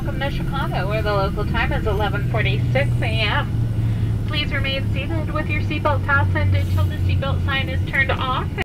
welcome to Chicago, where the local time is 11:46 a.m. Please remain seated with your seatbelt fastened until the seatbelt sign is turned off.